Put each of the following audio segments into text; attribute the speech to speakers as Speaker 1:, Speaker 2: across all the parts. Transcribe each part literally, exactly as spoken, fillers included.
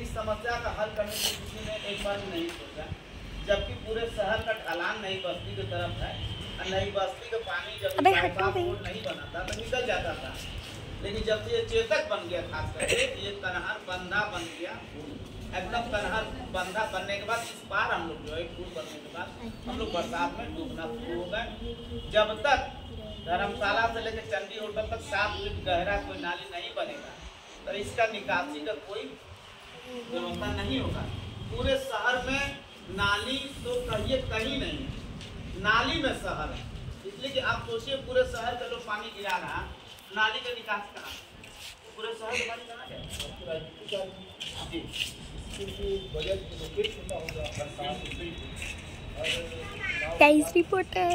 Speaker 1: इस समस्या का हल करने के किसी ने एक बार नहीं सोचा, जबकि पूरे शहर का ढलान नई बस्ती की तरफ है और नई बस्ती का पानी जब बाईपास रोड नहीं बना था तो निकल जाता था, लेकिन जब से ये चेतक बन गया, खास करके ये कनहर बंधा बन गया, एकदम कनहर बंधा बनने के बाद इस बार हम लोग जो है पुल बनने के बाद हम लोग बरसात में डूबना शुरू हो गए। जब तक धर्मशाला से लेकर चंडी होटल तक सात फीट गहरा कोई नाली नहीं बनेगा तो इसका निकासी का कोई व्यवस्था नहीं होगा। पूरे शहर में नाली तो कहिए कहीं नहीं, नाली में शहर है, इसलिए कि आप सोचिए पूरे शहर का लोग पानी गिरा रहा, नाली का निकास कहाँ, पूरे शहर का पानी कहाँ गया?
Speaker 2: गाइस रिपोर्टर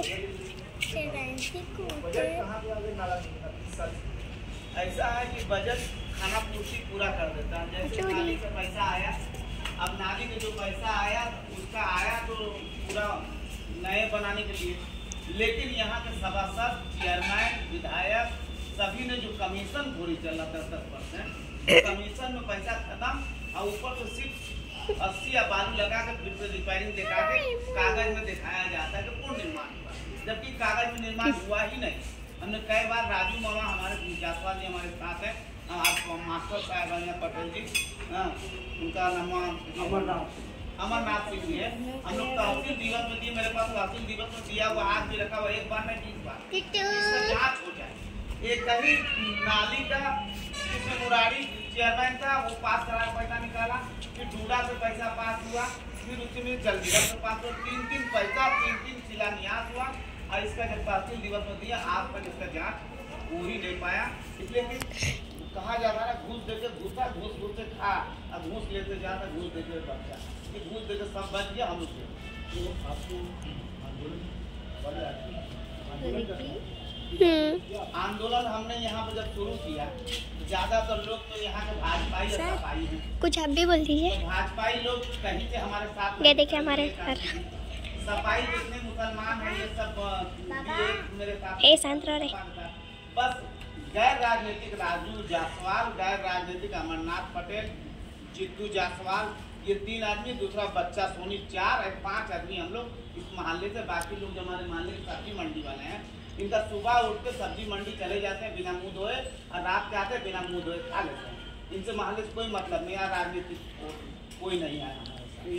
Speaker 1: ऐसा है कि बजट खाना पूर्ति पूरा कर देता है। जैसे नाली का पैसा आया, अब नाली का जो पैसा आया उसका आया तो पूरा नए बनाने के लिए, लेकिन यहाँ के सभासद, चेयरमैन, विधायक सभी ने जो कमीशन पूरी चल रहा दस दस परसेंट कमीशन में पैसा खत्म और ऊपर तो सिर्फ अस्सी या बालू लगा के फिर से रिपेयरिंग दिखा के कागज में दिखाया जाता है कि पूर्ण निर्माण हुआ, जबकि कागज में निर्माण हुआ ही नहीं। हमने कई बार राजू मामा हमारे जासवाल जी हमारे साथ है, आप मास्टर साहब पटेल जी, उनका नाम अमरनाथ अमरनाथ सिंह जी है। हम लोग तहसील दिवस में दिए, मेरे पास तहसील दिवस में दिया हुआ आज भी रखा हुआ, एक बार नहीं बीस बार इसका जाँच हो जाए। एक कहीं नाली का जिसमें मुरारी चेयरमैन था वो पास करा पैसा निकाला, फिर डूडा से पैसा पास हुआ, फिर उसमें जलजीरा से पास हुआ, तीन तीन पैसा तीन तीन शिलान्यास हुआ और इसका जब तहसील दिवस में दिया आज तक इसका जांच हो ही नहीं पाया। इसलिए कि कहा जाता है घूस देके घूसा, घूस घूस से खा, अब घूस लेते जाता घूस देते बच्चा, कि घूस देके सब बच गया हम लोग। तो आपको आंदोलन हमने यहाँ पे जब शुरू किया ज्यादातर लोग तो यहाँ के भाजपाई और सपाई हैं।
Speaker 2: कुछ आप भी बोल दीजिए।
Speaker 1: तो भाजपाई लोग कहीं से हमारे साथ
Speaker 2: ये देखिए हमारे घर,
Speaker 1: सपाई जितने मुसलमान हैं ये सब भी मेरे साथ
Speaker 2: ए शांत रहो रे।
Speaker 1: बस गैर राजनीतिक राजू जायसवाल, गैर राजनीतिक अमरनाथ पटेल, जित्तू जायसवाल, ये तीन आदमी, दूसरा बच्चा सोनी, चार पांच आदमी हम लोग इस मोहल्ले से। बाकी लोग जो हमारे मोहल्ले के सब्जी मंडी वाले हैं, इनका सुबह उठ के सब्जी मंडी चले जाते हैं बिना मुंह धोए और रात के आते हैं बिना मुंह धोए खा लेते हैं। इनसे मोहल्ले से कोई मतलब नहीं है, राजनीतिक कोई नहीं आया हमारे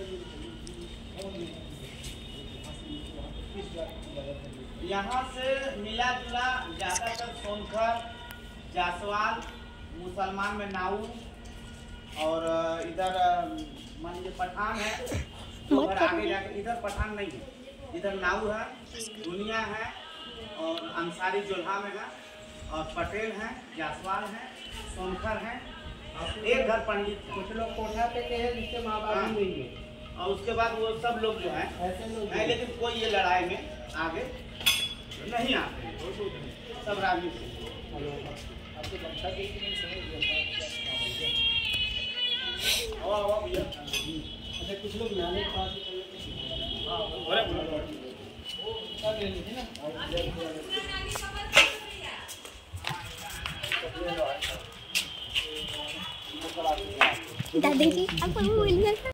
Speaker 1: यहाँ से मिला जुला ज्यादातर सोनखर, जायसवाल, मुसलमान में नाऊ और इधर मान लीजिए पठान है, तो आगे जाकर इधर पठान नहीं है, इधर नाऊ है, दुनिया है और अंसारी जोल्हा में है और पटेल हैं, जायसवाल हैं, सोनखर हैं, एक घर पंडित, कुछ लोग कोठा पे के हैं जिसके माँ बाप नहीं है और उसके बाद वो सब लोग जो हैं ऐसे लोग हैं, लेकिन कोई ये लड़ाई में आगे नहीं आते, सब राजनीति। अच्छा कुछ लोग नाले के पास
Speaker 2: दादी जी आप बोलिए।